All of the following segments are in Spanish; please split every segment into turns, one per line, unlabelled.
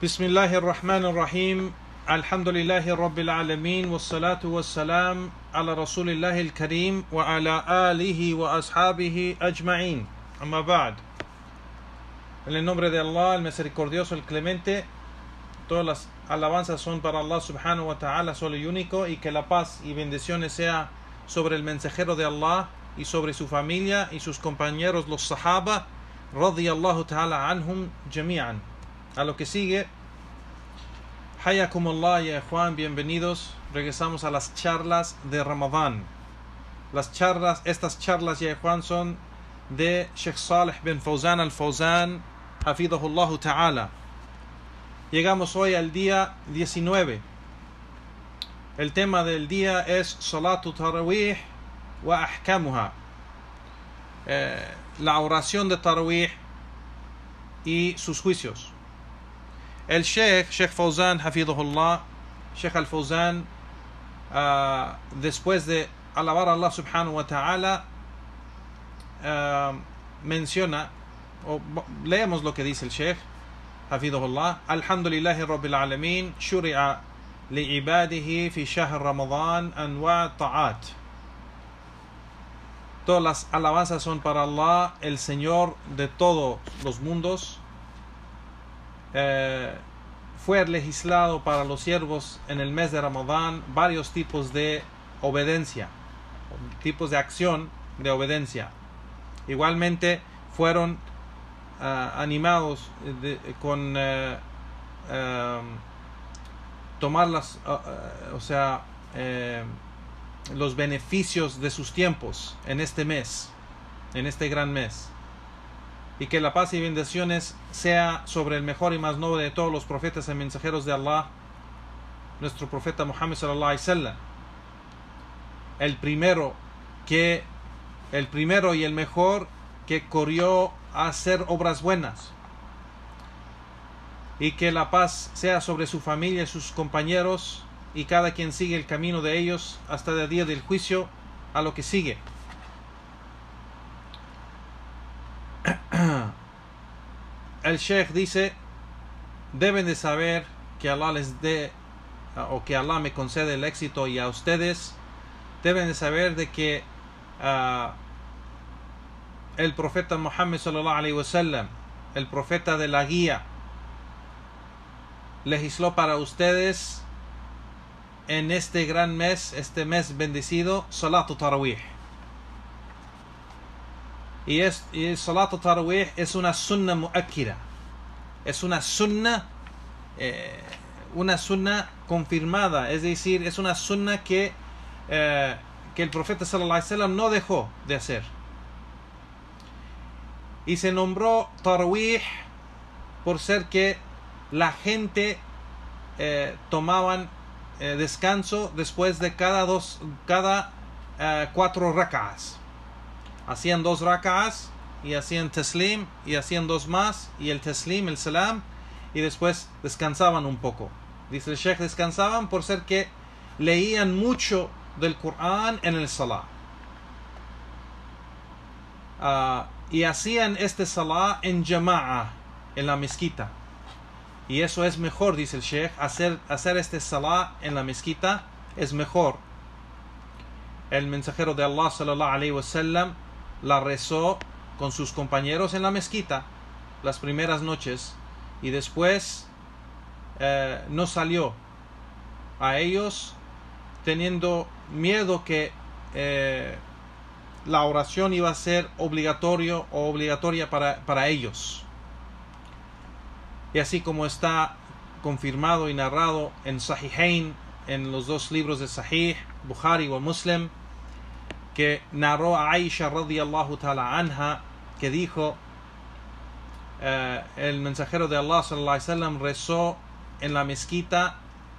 Bismillahir Rahmanir Rahim. Alhamdulillahi Rabbil Alamin. Wassalatu wassalam ala Rasulillahil Karim wa ala alihi wa ashabihi ajma'in. Amma ba'd. En el nombre de Allah, el misericordioso, el clemente, todas las alabanzas son para Allah subhanahu wa ta'ala, solo y único, y que la paz y bendiciones sea sobre el mensajero de Allah y sobre su familia y sus compañeros, los sahaba, radiyallahu ta'ala anhum jami'an. A lo que sigue, Hayakumullah ya Juan, bienvenidos. Regresamos a las charlas de Ramadán. Estas charlas ya Juan son de Sheikh Saleh bin Fawzan al-Fawzan, hafidhahullah ta'ala. Llegamos hoy al día 19. El tema del día es Salatu Tarawih wa ahkamuha, la oración de Tarawih y sus juicios. El Sheikh Fawzan, hafidhahullah, Sheikh al-Fawzan, después de alabar a Allah subhanahu wa ta'ala, menciona, o leemos lo que dice el Sheikh hafidhahullah: Alhamdulillahi Rabbil Alamin, shuri'a li'ibadihi fi shahr Ramadan anwa' ta'at. Todas las alabanzas son para Allah, el Señor de todos los mundos. Fue legislado para los siervos en el mes de Ramadán varios tipos de obediencia, tipos de acción de obediencia. Igualmente fueron animados con tomar los beneficios de sus tiempos en este mes, en este gran mes. Y que la paz y bendiciones sea sobre el mejor y más noble de todos los profetas y mensajeros de Allah, nuestro profeta Muhammad sallallahu alaihi wasallam, el primero y el mejor que corrió a hacer obras buenas. Y que la paz sea sobre su familia y sus compañeros y cada quien sigue el camino de ellos hasta el día del juicio. A lo que sigue, el Sheikh dice: deben de saber que Allah les dé, o que Allah me concede el éxito, y a ustedes deben de saber de que el profeta Muhammad sallallahu alaihi wasallam, el profeta de la guía, legisló para ustedes en este gran mes, este mes bendecido, Salatu Tarawih. Y Salatu Tarawih es una sunna mu'akkira, es una sunna confirmada, es decir, es una sunna que el profeta sallallahu alaihi wasallam no dejó de hacer. Y se nombró Tarawih por ser que la gente tomaban descanso después de cada 4 rak'ahs. Hacían 2 rak'ahs y hacían taslim y hacían 2 más, y el taslim, el salam, y después descansaban un poco. Dice el Sheikh, descansaban por ser que leían mucho del Corán en el salah. Y hacían este salah en jama'a, en la mezquita. Y eso es mejor, dice el Sheikh, hacer este salah en la mezquita es mejor. El mensajero de Allah sallallahu alaihi wasallam la rezó con sus compañeros en la mezquita las primeras noches, y después no salió a ellos, teniendo miedo que la oración iba a ser obligatoria para ellos. Y así como está confirmado y narrado en Sahihain, en los 2 libros de Sahih, Bukhari o Muslim, que narró a Aisha radiyallahu ta'ala anha, que dijo: el mensajero de Allah sallallahu alaihi wasallam rezó en la mezquita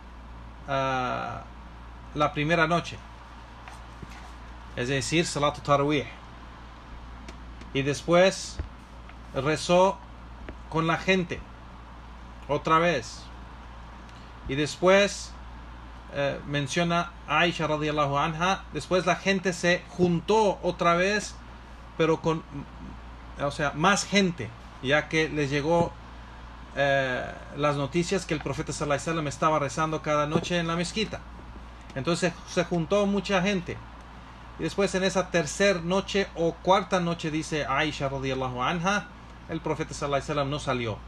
la primera noche, es decir, Salatu Tarawih, y después rezó con la gente otra vez, y después menciona a Aisha radiyallahu anha, después la gente se juntó otra vez, pero con más gente, ya que les llegó las noticias que el profeta sallallahu alaihi wasallam estaba rezando cada noche en la mezquita. Entonces se juntó mucha gente. Y después en esa tercera noche o cuarta noche, dice Aisha radiyallahu anha, el profeta sallallahu alaihi wasallam no salió.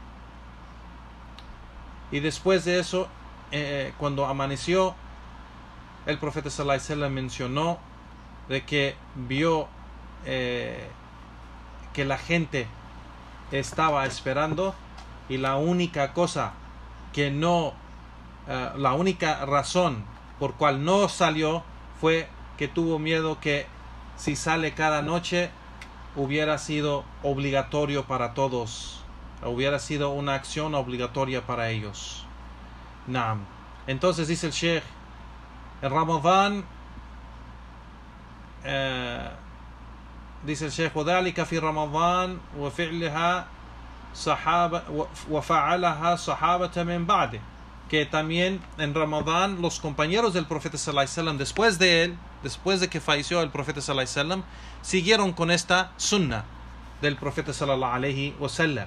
Y después de eso, cuando amaneció, el profeta sallallahu alaihi wasallam mencionó de que vio que la gente estaba esperando, y la única cosa que no, la única razón por cual no salió fue que tuvo miedo que si sale cada noche hubiera sido obligatorio para todos, hubiera sido una acción obligatoria para ellos. Naam. Entonces dice el Sheikh, en Ramadán, dice el Sheikh, وذلك في رمضان وفعلها صحابة وفعلها صحابة من بعده, que también en Ramadán los compañeros del profeta sallallahu alaihi wasallam después de él, después de que falleció el profeta sallallahu alaihi wasallam, siguieron con esta sunna del profeta sallallahu alaihi wasallam.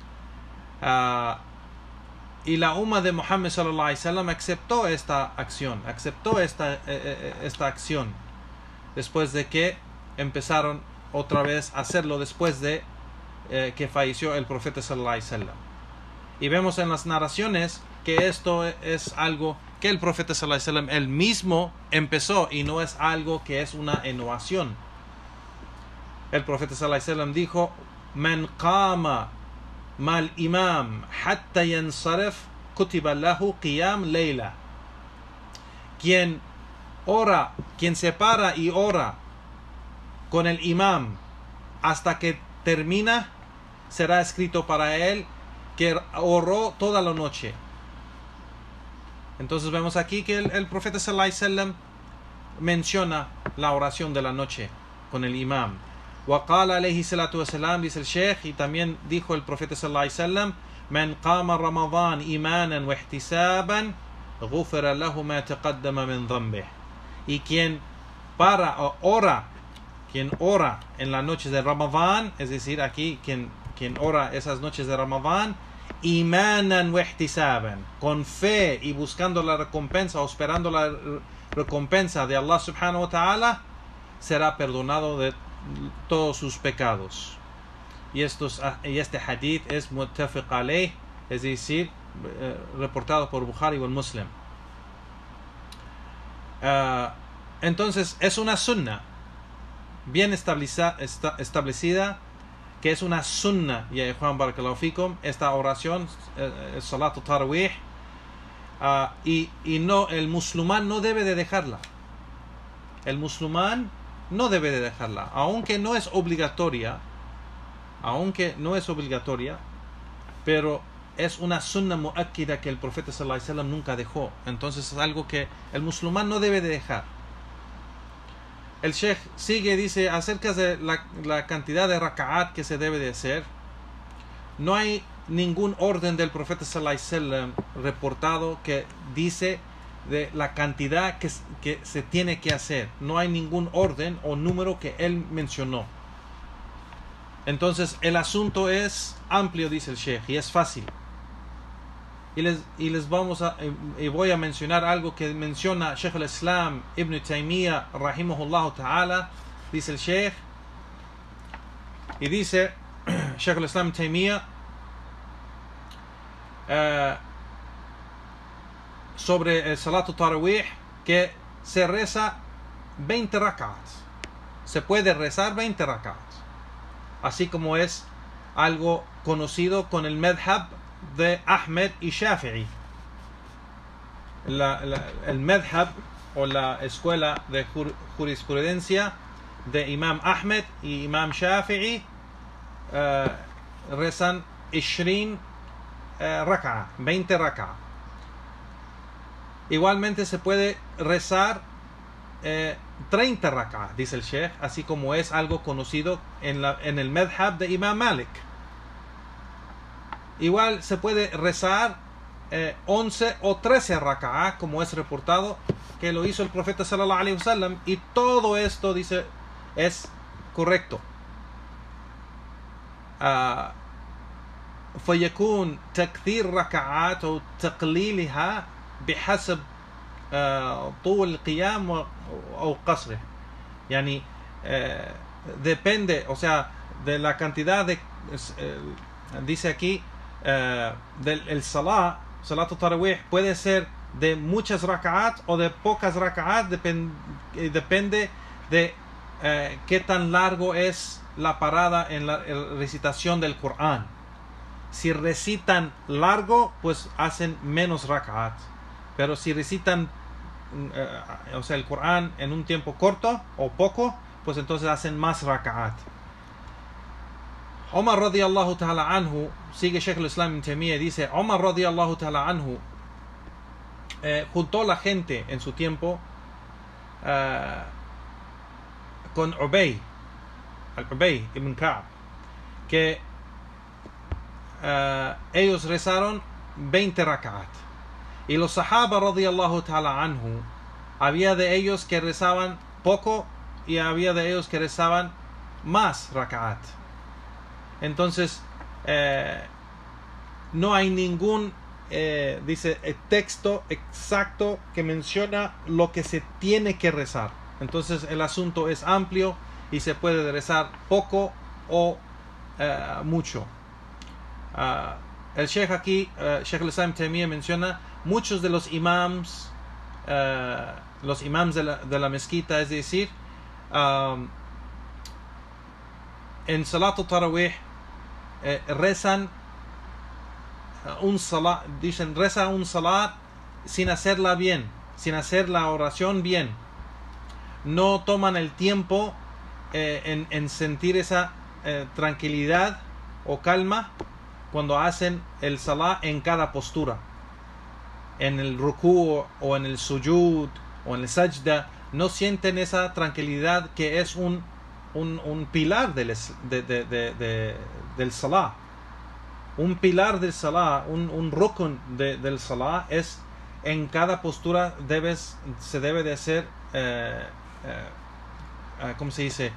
Y la umma de Muhammad sallallahu alaihi wasallam aceptó esta acción, esta acción después de que empezaron otra vez a hacerlo después de que falleció el profeta sallallahu alaihi wasallam. Y vemos en las narraciones que esto es algo que el profeta sallallahu alaihi wasallam él mismo empezó, y no es algo que es una innovación. El profeta sallallahu alaihi wasallam dijo: "Man qama mal imam hatta yansarif kutiba lahu qiyam layla." Quien ora, quien se para y ora con el imam hasta que termina, será escrito para él que oró toda la noche. Entonces vemos aquí que el profeta sallallahu alaihi wasallam menciona la oración de la noche con el imam. وقال عليه الصلاة والسلام, dice el Sheikh, y también dijo el profeta sallallahu alaihi wasallam: "Man qama Ramadan imanan wa ihtisaban ghufira lahu ma taqaddama min dhanbih." Y quien ora en las noches de Ramadán, es decir, aquí quien ora esas noches de Ramadán, imanan wa ihtisaban, con fe y buscando la recompensa o esperando la recompensa de Allah subhanahu wa ta'ala, será perdonado de todos sus pecados. Y este hadith es muttafiq alayh, es decir, reportado por Bukhari y Muslim. Entonces es una sunna bien establecida, que es una sunna, ya Juan barakallahu fikum, esta oración, salatu tarawih, y no, el musulmán no debe de dejarla. El musulmán no debe de dejarla, aunque no es obligatoria, pero es una sunna muakkida que el profeta sallallahu alaihi wasallam nunca dejó. Entonces es algo que el musulmán no debe de dejar. El Sheikh sigue, dice, acerca de la cantidad de raka'at que se debe de hacer. No hay ningún orden del profeta sallallahu alaihi wasallam reportado que dice de la cantidad que se tiene que hacer. No hay ningún orden o número que él mencionó. Entonces el asunto es amplio, dice el Sheikh, y es fácil. Y voy a mencionar algo que menciona Sheikh al-Islam Ibn Taymiyyah rahimahullah ta'ala. Dice el Sheikh, y dice Sheikh al-Islam Taymiyyah sobre el Salatu Tarawih, que se reza 20 rak'ats. Se puede rezar 20 rak'ats, así como es algo conocido con el madhab de Ahmed y Shafi'i. El madhab o la escuela de jurisprudencia de Imam Ahmed y Imam Shafi'i rezan 20 rak'a, 20 rak'a. Igualmente se puede rezar 30 rak'a, dice el Sheikh, así como es algo conocido en el madhab de Imam Malik. Igual se puede rezar 11 o 13 rak'a, como es reportado que lo hizo el profeta sallallahu alaihi wasallam, y todo esto, dice, es correcto. فيكون تكثير ركعات أو تقليلها بحسب طول القيام أو قصره. يعني depende, o sea, de la cantidad de, dice aquí, del salat tarawih puede ser de muchas rak'at o de pocas rak'at, depende de qué tan largo es la parada en la recitación del Corán. Si recitan largo, pues hacen menos rak'at, pero si recitan o sea, el Corán en un tiempo corto o poco, pues entonces hacen más rak'at. Omar radiyallahu ta'ala anhu, sigue Sheikh al-Islam Ibn Taymiyyah, dice, Omar radiyallahu ta'ala anhu juntó la gente en su tiempo con Ubay ibn Ka'b, que ellos rezaron 20 rak'at. Y los sahaba radiyallahu ta'ala anhu, había de ellos que rezaban poco y había de ellos que rezaban más rak'at. Entonces no hay ningún dice el texto exacto que menciona lo que se tiene que rezar. Entonces el asunto es amplio y se puede rezar poco o mucho. El Sheikh aquí, Sheikh al-Islam Taymiyyah, menciona muchos de los imams de la mezquita, es decir, en Salat al-Tarawih rezan un salat, dicen, reza un salat sin hacerla bien, sin hacer la oración bien. No toman el tiempo en sentir esa tranquilidad o calma cuando hacen el salat en cada postura. En el rukú o en el sujud o en el sajda, no sienten esa tranquilidad que es un pilar del salat. Un pilar del salat, un rukun del salat es, en cada postura se debe de hacer, ¿cómo se dice?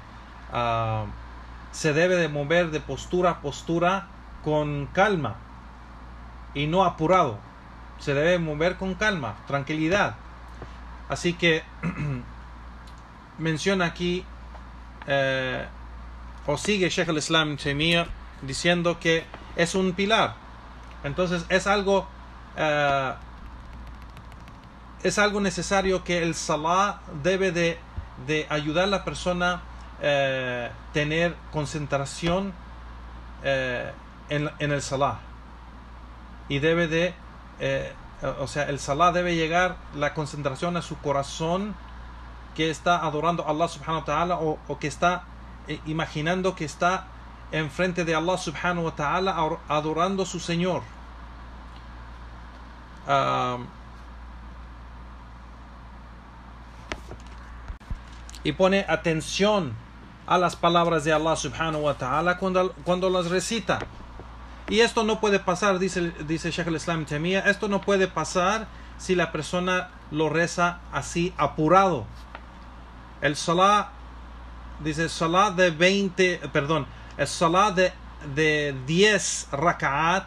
Se debe de mover de postura a postura con calma y no apurado. Se debe mover con calma, tranquilidad. Así que menciona aquí, o sigue Sheikh al-Islam Taymiyyah diciendo que es un pilar. Entonces es algo necesario, que el salat debe de ayudar a la persona tener concentración en el salat, y debe de o sea, el salat debe llegar la concentración a su corazón, que está adorando a Allah subhanahu wa ta'ala, o que está imaginando que está enfrente de Allah subhanahu wa ta'ala adorando a su Señor. Y pone atención a las palabras de Allah subhanahu wa ta'ala cuando las recita. Y esto no puede pasar, dice Sheikh al-Islam Taymiyyah, esto no puede pasar si la persona lo reza así apurado. El salat, dice, el salat de 10 rak'at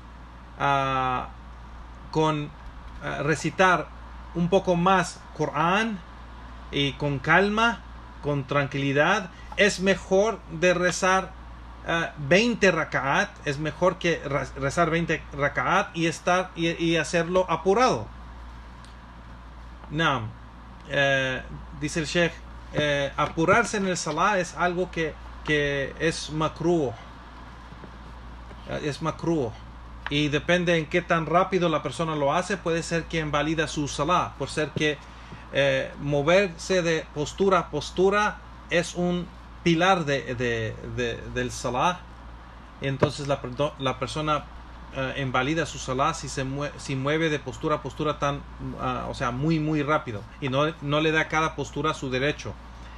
con recitar un poco más Corán y con calma, con tranquilidad, es mejor de rezar 20 rak'at, es mejor que rezar 20 rak'at y hacerlo apurado. No, dice el Sheikh, apurarse en el salat es algo que es makruh. Es makruh. Y depende en qué tan rápido la persona lo hace, puede ser que invalida su salat, por ser que moverse de postura a postura es un pilar del salat. Y entonces la persona invalida su salat si mueve de postura a postura o sea, muy muy rápido, y no le da a cada postura su derecho.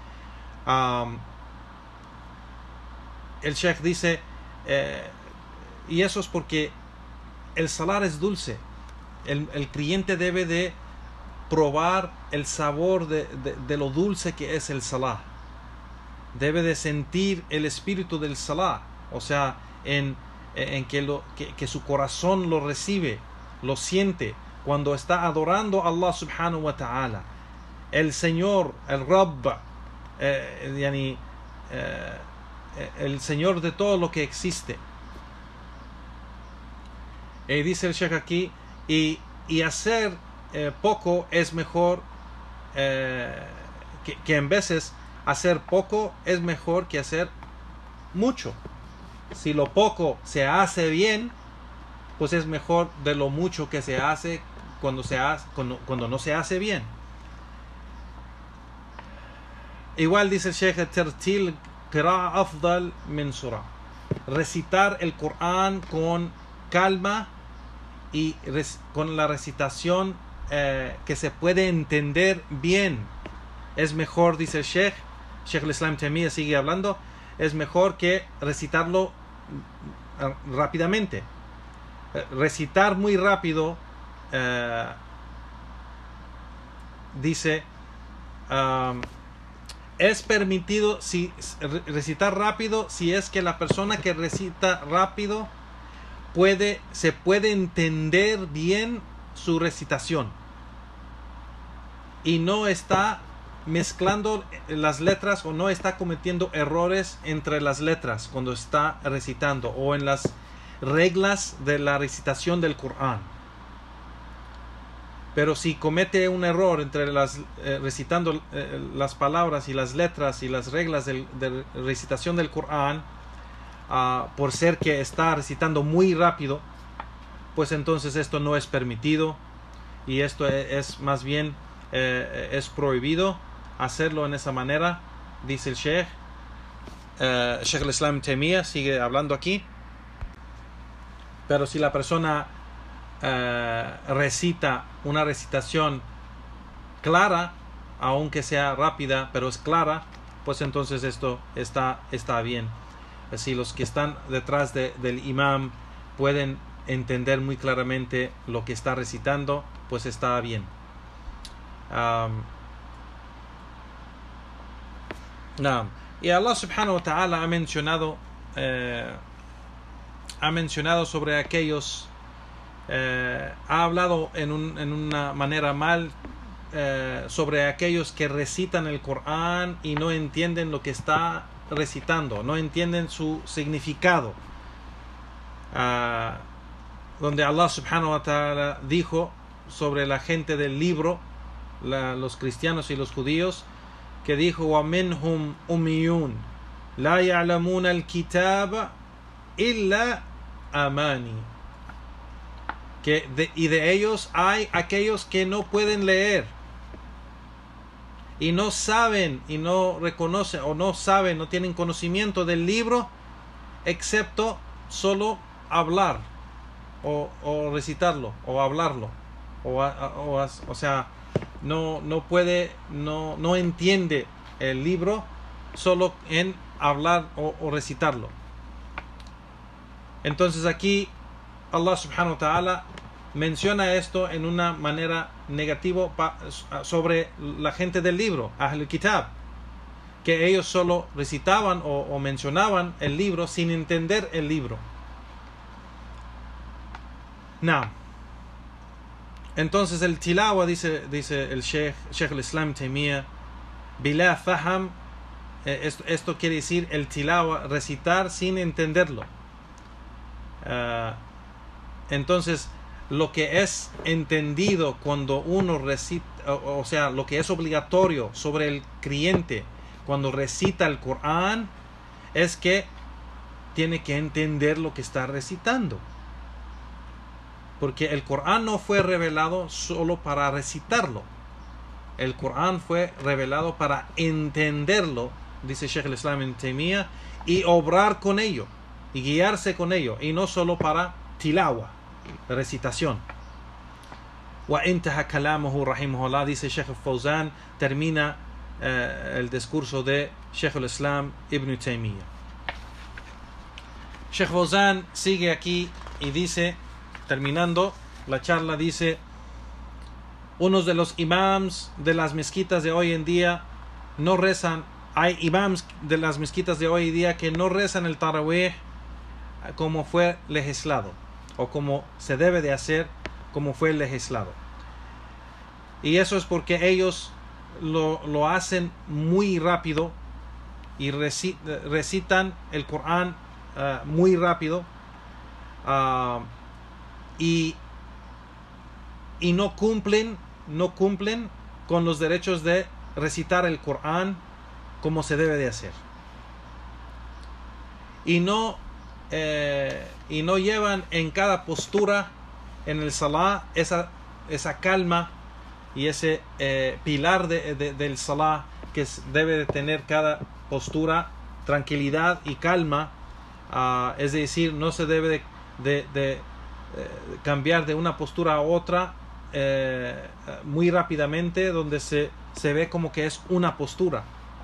El Sheikh dice, y eso es porque el salat es dulce. El creyente debe de probar el sabor de lo dulce que es el salat. Debe de sentir el espíritu del salat, o sea, en en que su corazón lo recibe, lo siente cuando está adorando a Allah subhanahu wa ta'ala, el Señor, el Rabb, el Señor de todo lo que existe. Dice el Sheikh aquí, y hacer poco es mejor, que en veces hacer poco es mejor que hacer mucho. Si lo poco se hace bien, pues es mejor de lo mucho que se hace cuando no se hace bien. Igual dice el Sheikh, tertil qira'a afdal min surah. Recitar el Corán con calma y con la recitación que se puede entender bien es mejor, dice el Sheikh al-Islam Taymiyya sigue hablando, es mejor que recitarlo rápidamente. Recitar muy rápido, dice, es permitido recitar rápido si es que la persona que recita rápido se puede entender bien su recitación y no está mezclando las letras o no está cometiendo errores entre las letras cuando está recitando o en las reglas de la recitación del Corán. Pero si comete un error entre recitando las palabras y las letras y las reglas de recitación del Corán, por ser que está recitando muy rápido, pues entonces esto no es permitido y esto es más bien es prohibido hacerlo en esa manera, dice el Sheikh al-Islam Taymiyya sigue hablando aquí. Pero si la persona recita una recitación clara, aunque sea rápida, pero es clara, pues entonces esto está bien. Si los que están detrás del imam pueden entender muy claramente lo que está recitando, pues está bien. Y Allah subhanahu wa ta'ala ha mencionado sobre aquellos, ha hablado en una manera mal sobre aquellos que recitan el Corán y no entienden lo que está recitando, no entienden su significado, donde Allah subhanahu wa ta'ala dijo sobre la gente del libro, los cristianos y los judíos, que dijo: وَمِنْهُمْ أُمِّيُّونَ لَا يَعْلَمُونَ الْكِتَابَ إِلَّا أَمَانِي. Y de ellos hay aquellos que no pueden leer y no saben y no reconocen o no saben, no tienen conocimiento del libro excepto solo hablar o recitarlo o hablarlo o sea, no puede, no entiende el libro solo en hablar o recitarlo. Entonces aquí Allah subhanahu wa ta'ala menciona esto en una manera negativa sobre la gente del libro, Ahl Kitab, que ellos solo recitaban o mencionaban el libro sin entender el libro. Entonces el tilawa, dice el Sheikh al-Islam Taymiyya, bila faham, esto quiere decir el tilawa, recitar sin entenderlo. Entonces lo que es entendido cuando uno recita, o sea, lo que es obligatorio sobre el creyente cuando recita el Corán, es que tiene que entender lo que está recitando, porque el Corán no fue revelado solo para recitarlo. El Corán fue revelado para entenderlo, dice Sheikh al-Islam Ibn Taymiyya, y obrar con ello y guiarse con ello, y no solo para tilawa, recitación. Wa intaha kalamuhu rahimahullah, dice Sheikh al-Fawzan, termina el discurso de Sheikh al-Islam Ibn Taymiyya. Sheikh Fawzan sigue aquí y dice, terminando la charla, dice: unos de los imams de las mezquitas de hoy en día no rezan, hay imams de las mezquitas de hoy en día que no rezan el tarawih como fue legislado, o como se debe de hacer como fue legislado. Y eso es porque ellos lo hacen muy rápido y recitan el Corán muy rápido, y no cumplen con los derechos de recitar el Corán como se debe de hacer. Y no llevan en cada postura en el salah esa calma y ese pilar del salah que debe de tener cada postura, tranquilidad y calma. Es decir, no se debe de cambiar de una postura a otra muy rápidamente, donde se ve como que es una postura.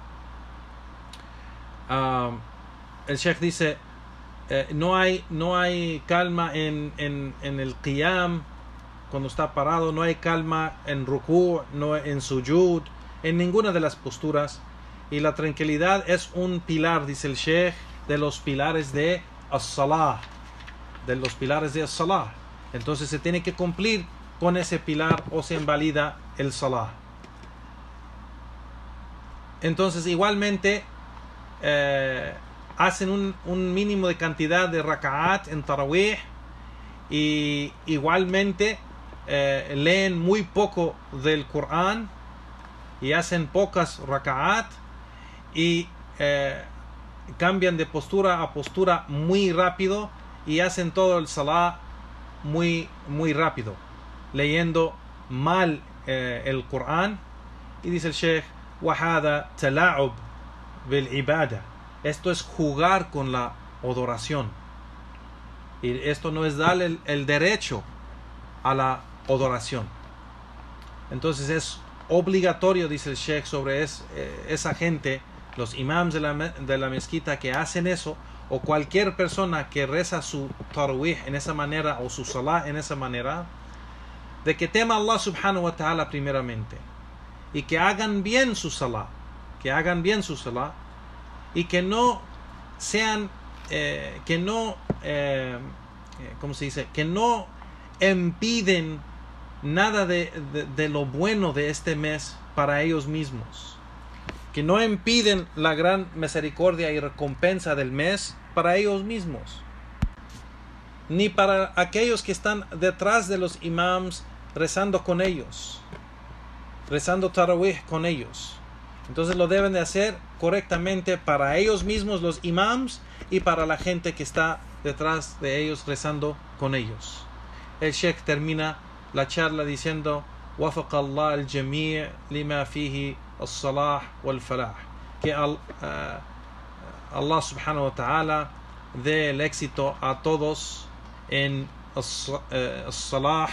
El Sheikh dice, no hay calma en el qiyam, cuando está parado, no hay calma en ruku', no en sujud, en ninguna de las posturas. Y la tranquilidad es un pilar, dice el Sheikh, de los pilares de as-salah, Entonces se tiene que cumplir con ese pilar o se invalida el salah. Entonces igualmente hacen un mínimo de cantidad de raka'at en tarawih, y igualmente leen muy poco del Corán y hacen pocas raka'at, y cambian de postura a postura muy rápido, y hacen todo el salah muy rápido, leyendo mal el Corán. Y dice el Sheikh, وَهَذَا تَلَعُبْ بِالْعِبَادَةِ, esto es jugar con la adoración, y esto no es darle el derecho a la adoración. Entonces es obligatorio, dice el Sheikh, sobre esa gente, los imams de la mezquita que hacen eso, o cualquier persona que reza su tarawih en esa manera, o su salah en esa manera, de que tema a Allah subhanahu wa ta'ala primeramente, y que hagan bien su salah, y que no sean, que no impiden nada de lo bueno de este mes para ellos mismos, que no impiden la gran misericordia y recompensa del mes para ellos mismos, ni para aquellos que están detrás de los imams rezando con ellos, rezando tarawih con ellos. Entonces lo deben de hacer correctamente para ellos mismos, los imams, y para la gente que está detrás de ellos rezando con ellos. El Sheikh termina la charla diciendo: وفق الله الجميع لما فيه الصلاح والفلاح, que Allah subhanahu wa ta'ala dé el éxito a todos en el salah,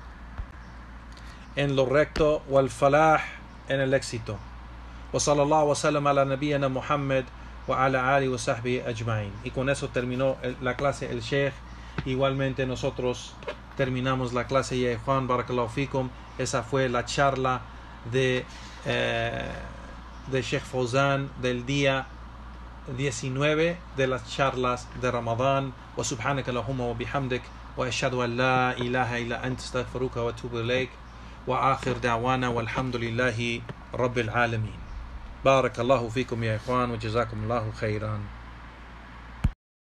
en lo recto, wal falah, en el éxito. Wa sallallahu wa sallam ala nabiyyina Muhammad wa ala alihi wa sahbihi ajma'in. Y con eso terminó la clase el Sheikh. Igualmente nosotros terminamos la clase. Ya Juan, barakallahu fikum. Esa fue la charla de Sheikh Fawzan del día 19 de las charlas de Ramadán. Wa subhanaka Allahumma wa bihamdik, wa ashhadu an la ilaha illa anta astaghfiruka wa atubu ilayk, wa akhir da'wana walhamdulillahi rabbil alamin. بارك الله فيكم يا إخوان وجزاكم الله خيرا.